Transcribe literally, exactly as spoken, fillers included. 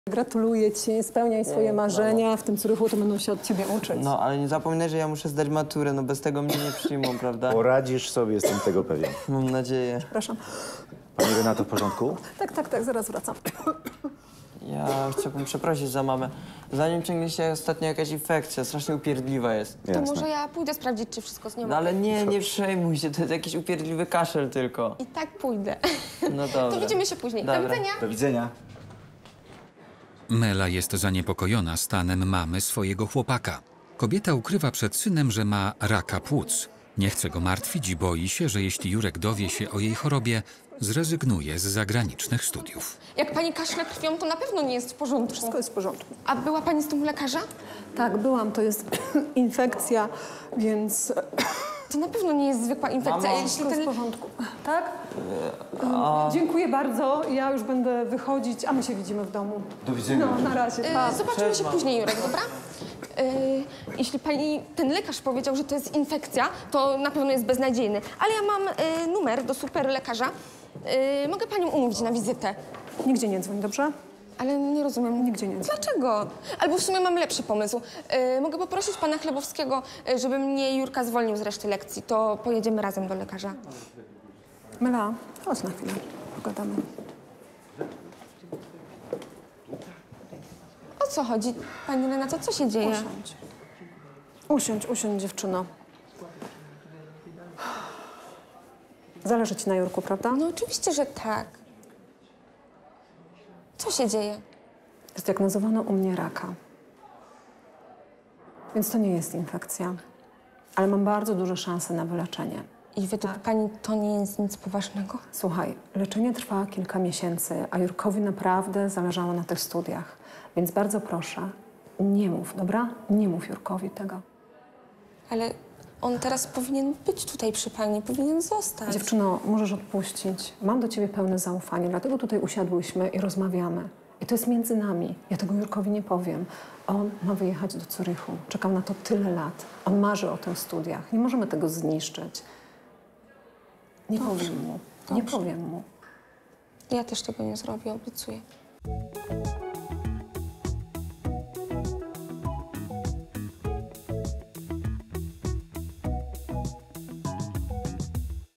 Gratuluję ci, spełniaj swoje marzenia. W tym Zurychu to będą się od ciebie uczyć. No, ale nie zapominaj, że ja muszę zdać maturę, no bez tego mnie nie przyjmą, prawda? Poradzisz sobie, jestem tego pewien. Mam nadzieję. Przepraszam. Pani Renato, w porządku? Tak, tak, tak, zaraz wracam. Ja chciałbym przeprosić za mamę. Zanim ciągnie się ostatnio jakaś infekcja, strasznie upierdliwa jest. To Jasne. może ja pójdę sprawdzić, czy wszystko z nią. No ale nie, nie przejmuj się, to jest jakiś upierdliwy kaszel tylko. I tak pójdę. No dobra. To widzimy się później. Dobra. Do widzenia. Do widzenia. Mela jest zaniepokojona stanem mamy swojego chłopaka. Kobieta ukrywa przed synem, że ma raka płuc. Nie chce go martwić i boi się, że jeśli Jurek dowie się o jej chorobie, zrezygnuje z zagranicznych studiów. Jak pani kaszle krwią, to na pewno nie jest w porządku. Wszystko jest w porządku. A była pani z tym u lekarza? Tak, byłam, to jest infekcja, więc To na pewno nie jest zwykła infekcja. Mamo. Jeśli wszystko jest w ten... porządku. Tak? Dziękuję bardzo, ja już będę wychodzić, a my się widzimy w domu. Do widzenia. No, na razie, pa. Y, Zobaczymy się później, Jurek, dobra? Y, jeśli pani, ten lekarz powiedział, że to jest infekcja, to na pewno jest beznadziejny. Ale ja mam y, numer do super lekarza. Y, mogę panią umówić na wizytę. Nigdzie nie dzwoń, dobrze? Ale nie rozumiem. Nigdzie nie dzwoń. Dlaczego? Albo w sumie mam lepszy pomysł. Y, mogę poprosić pana Chlebowskiego, y, żeby mnie Jurka zwolnił z reszty lekcji. To pojedziemy razem do lekarza. Mela, chodź na chwilę, pogadamy. O co chodzi? Pani Renato, co się dzieje? Usiądź. Usiądź, usiądź, dziewczyno. Zależy ci na Jurku, prawda? No oczywiście, że tak. Co się dzieje? Zdiagnozowano u mnie raka. Więc to nie jest infekcja. Ale mam bardzo duże szanse na wyleczenie. I według pani to nie jest nic poważnego? Słuchaj, leczenie trwa kilka miesięcy, a Jurkowi naprawdę zależało na tych studiach. Więc bardzo proszę, nie mów, dobra? Nie mów Jurkowi tego. Ale on teraz powinien być tutaj przy pani, powinien zostać. Dziewczyno, możesz odpuścić. Mam do ciebie pełne zaufanie, dlatego tutaj usiadłyśmy i rozmawiamy. I to jest między nami. Ja tego Jurkowi nie powiem. On ma wyjechać do Zurychu. Czekał na to tyle lat. On marzy o tych studiach. Nie możemy tego zniszczyć. Nie Dobrze. powiem mu. Nie Dobrze. powiem mu. Ja też tego nie zrobię, obiecuję.